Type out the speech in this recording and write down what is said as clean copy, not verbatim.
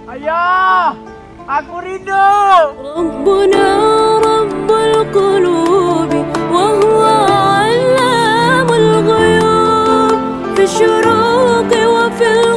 Ayah, aku rindu. ربنا رب القلوب وهو علام الغيوب في الشروق وفي